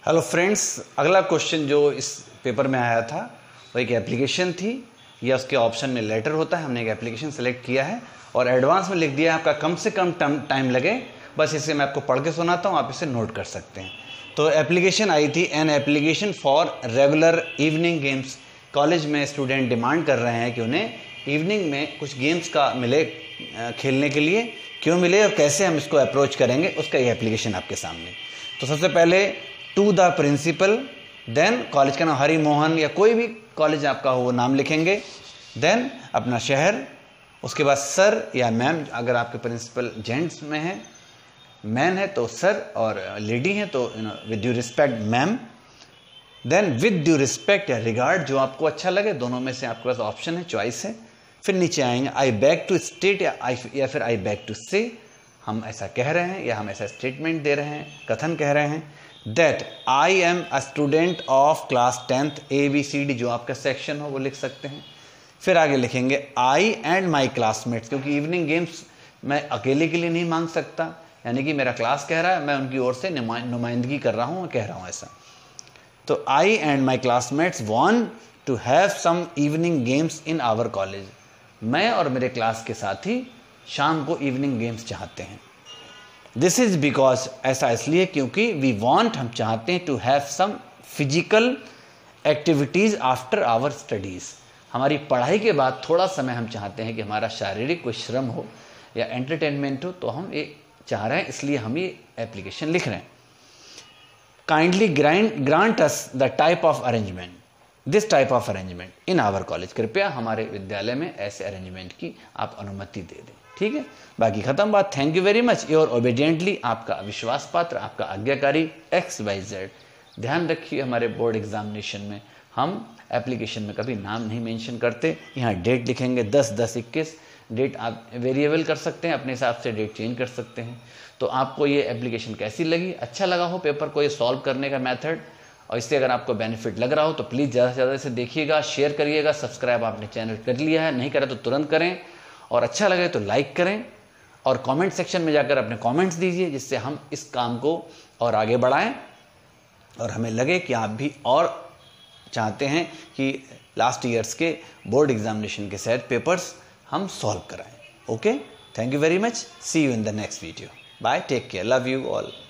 Hello friends, अगला question जो इस पेपर में आया था वो एक एप्लीकेशन थी या उसके ऑप्शन में लेटर होता है। हमने एक एप्लीकेशन सेलेक्ट किया है और एडवांस में लिख दिया है आपका कम से कम टाइम लगे। बस इसे मैं आपको पढ़ के सुनाता हूँ, आप इसे नोट कर सकते हैं। तो एप्लीकेशन आई थी, an application for regular evening games. College में स्टूडेंट डिमांड कर रहे हैं कि उन्हें इवनिंग में कुछ गेम्स का मिले खेलने के लिए। क्यों मिले और कैसे हम इसको अप्रोच करेंगे, उसका ये एप्लीकेशन आपके सामने। तो सबसे पहले to the principal, then college का नाम हरि मोहन या कोई भी कॉलेज आपका हो वो नाम लिखेंगे, देन अपना शहर, उसके बाद सर या मैम, अगर आपके प्रिंसिपल जेंट्स में है, मैन है तो सर और लेडी है तो with due respect ma'am, then with due respect या रिगार्ड, जो आपको अच्छा लगे, दोनों में से आपके पास ऑप्शन है, चॉइस है। फिर नीचे आएंगे आई बैक टू स्टेट या फिर आई बैक टू से, हम ऐसा कह रहे हैं या हम ऐसा स्टेटमेंट दे रहे हैं, कथन कह रहे हैं। That I am a student of class 10th ABCD, जो आपका सेक्शन हो वो लिख सकते हैं। फिर आगे लिखेंगे आई एंड माई क्लासमेट्स, क्योंकि इवनिंग गेम्स मैं अकेले के लिए नहीं मांग सकता, यानी कि मेरा क्लास कह रहा है, मैं उनकी ओर से नुमाइंदगी कर रहा हूँ, कह रहा हूँ ऐसा। तो I and my classmates want to have some evening games in our college. मैं और मेरे क्लास के साथी शाम को इवनिंग गेम्स चाहते हैं। दिस इज बिकॉज, ऐसा इसलिए क्योंकि वी वॉन्ट, हम चाहते हैं, to have some physical activities after our studies. हमारी पढ़ाई के बाद थोड़ा समय हम चाहते हैं कि हमारा शारीरिक कोई श्रम हो या एंटरटेनमेंट हो, तो हम ये चाह रहे हैं, इसलिए हम ये एप्लीकेशन लिख रहे हैं। Kindly grant us the type of arrangement, this type of arrangement in our college. कृपया हमारे विद्यालय में ऐसे अरेंजमेंट की आप अनुमति दे दें। ठीक है, बाकी खत्म बात। Thank you very much. Your obediently, आपका विश्वास पात्र, आपका आज्ञाकारी XYZ। ध्यान रखिए, हमारे बोर्ड एग्जामिनेशन में हम एप्लीकेशन में कभी नाम नहीं मेंशन करते। यहाँ डेट लिखेंगे 10/10/21। डेट आप वेरिएबल कर सकते हैं, अपने हिसाब से डेट चेंज कर सकते हैं। तो आपको ये एप्लीकेशन कैसी लगी, अच्छा लगा हो पेपर को ये सॉल्व करने का मेथड, और इससे अगर आपको बेनिफिट लग रहा हो तो प्लीज़ ज़्यादा से ज़्यादा इसे देखिएगा, शेयर करिएगा। सब्सक्राइब आपने चैनल कर लिया है, नहीं करा तो तुरंत करें, और अच्छा लगे तो लाइक करें, और कमेंट सेक्शन में जाकर अपने कमेंट्स दीजिए, जिससे हम इस काम को और आगे बढ़ाएं और हमें लगे कि आप भी और चाहते हैं कि लास्ट ईयर्स के बोर्ड एग्जामिनेशन के सेट पेपर्स हम सॉल्व कराएं। Okay, thank you very much. See you in the next video. Bye, take care, love you all.